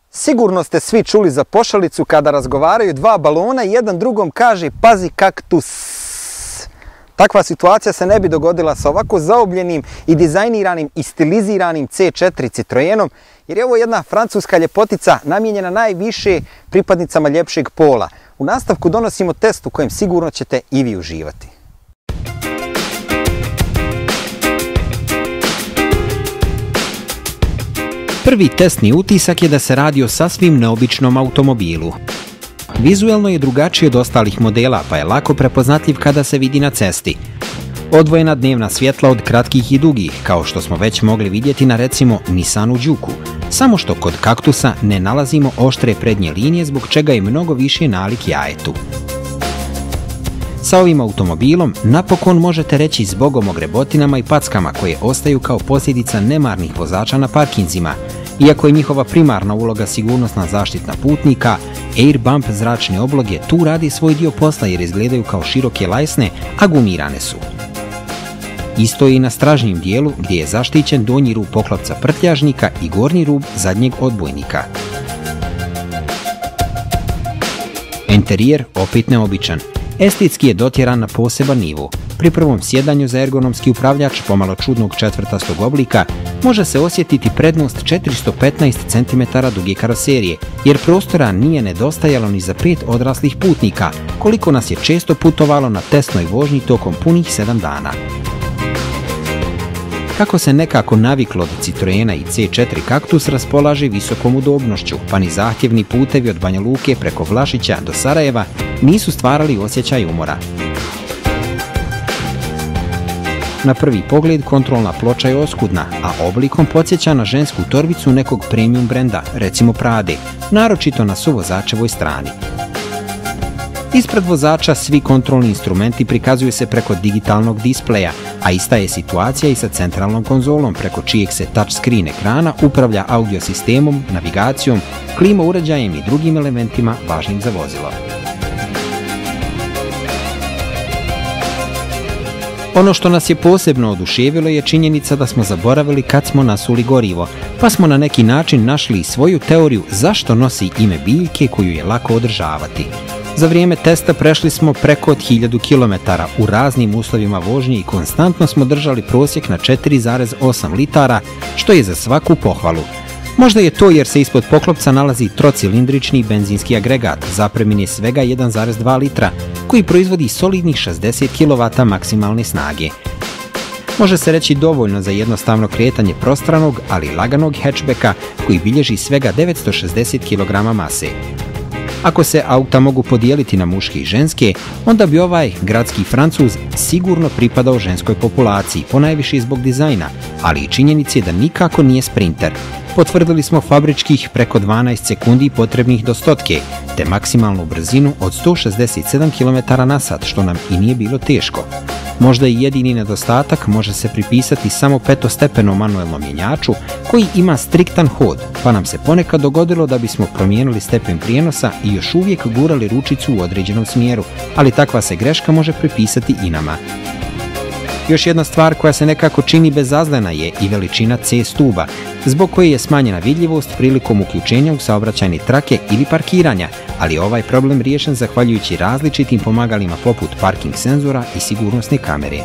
Sigurno ste svi čuli za pošalicu kada razgovaraju dva balona i jedan drugom kaže pazi kaktus. Takva situacija se ne bi dogodila sa ovako zaobljenim i dizajniranim i stiliziranim C4 Citroenom, jer je ovo jedna francuska ljepotica namijenjena najviše pripadnicama ljepšeg pola. U nastavku donosimo test u kojem sigurno ćete i vi uživati. Prvi testni utisak je da se radi o sasvim neobičnom automobilu. Vizuelno je drugačiji od ostalih modela, pa je lako prepoznatljiv kada se vidi na cesti. Odvojena dnevna svjetla od kratkih i dugih, kao što smo već mogli vidjeti na recimo Nissanu Juku. Samo što kod kaktusa ne nalazimo oštre prednje linije, zbog čega je mnogo više nalik jajetu. Sa ovim automobilom napokon možete reći zbogom o grebotinama i packama koje ostaju kao posljedica nemarnih vozača na parkinzima. Iako je njihova primarna uloga sigurnosna zaštitna putnika, Air Bump zračne obloge tu radi svoj dio posla jer izgledaju kao široke lajsne, a gumirane su. Isto je i na stražnjem dijelu gdje je zaštićen donji rub poklopca prtljažnika i gornji rub zadnjeg odbojnika. Interijer opet neobičan. Estetski je dotjeran na poseban nivo. Pri prvom sjedanju za ergonomski upravljač pomalo čudnog četvrtastog oblika može se osjetiti prednost 415 cm duge karoserije, jer prostora nije nedostajalo ni za 5 odraslih putnika, koliko nas je često putovalo na testnoj vožnji tokom punih 7 dana. Kako se nekako naviklo od Citroena i C4 Kaktus raspolaže visokom udobnošću, pa ni zahtjevni putevi od Banja Luke preko Vlašića do Sarajeva nisu stvarali osjećaj umora. Na prvi pogled kontrolna ploča je oskudna, a oblikom podsjeća na žensku torbicu nekog premium brenda, recimo Prade, naročito na suvozačevoj strani. Ispred vozača svi kontrolni instrumenti prikazuju se preko digitalnog displeja, a ista je situacija i sa centralnom konzolom preko čijeg se touchscreen ekrana upravlja audio sistemom, navigacijom, klima uređajem i drugim elementima važnim za vozilo. Ono što nas je posebno oduševilo je činjenica da smo zaboravili kad smo nasuli gorivo, pa smo na neki način našli svoju teoriju zašto nosi ime biljke koju je lako održavati. Za vrijeme testa prešli smo preko 1000 km u raznim uslovima vožnje i konstantno smo držali prosjek na 4,8 litara, što je za svaku pohvalu. Možda je to jer se ispod poklopca nalazi trocilindrični benzinski agregat, zapremnine svega 1,2 litra, koji proizvodi solidnih 60 kW maksimalne snage. Može se reći dovoljno za jednostavno kretanje prostranog, ali laganog hatchbacka koji bilježi svega 960 kg mase. Ako se auta mogu podijeliti na muške i ženske, onda bi ovaj gradski Francuz sigurno pripadao ženskoj populaciji, ponajviše zbog dizajna, ali i činjenice da nikako nije sprinter. Potvrdili smo fabričkih preko 12 sekundi potrebnih do stotke, te maksimalnu brzinu od 167 km/h, što nam i nije bilo teško. Možda i jedini nedostatak može se pripisati samo petostepenom manuelnom mjenjaču koji ima striktan hod, pa nam se ponekad dogodilo da bismo promijenili stepen prijenosa i još uvijek gurali ručicu u određenom smjeru, ali takva se greška može pripisati i nama. Još jedna stvar koja se nekako čini bezazlena je i veličina C stuba, zbog koje je smanjena vidljivost prilikom uključenja u saobraćajne trake ili parkiranja, ali ovaj problem riješen zahvaljujući različitim pomagalima poput parking senzora i sigurnosne kamere.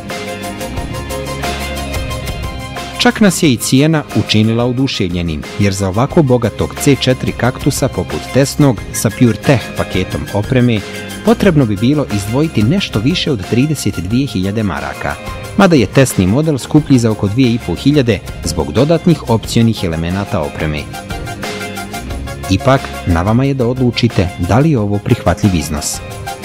Čak nas je i cijena učinila oduševljenim, jer za ovako bogatog C4 Kaktusa poput testnog sa PureTech paketom opreme potrebno bi bilo izdvojiti nešto više od 32.000 maraka, mada je testni model skuplji za oko 2.500 zbog dodatnih opcionih elemenata opreme. Ipak, na vama je da odlučite da li je ovo prihvatljiv iznos.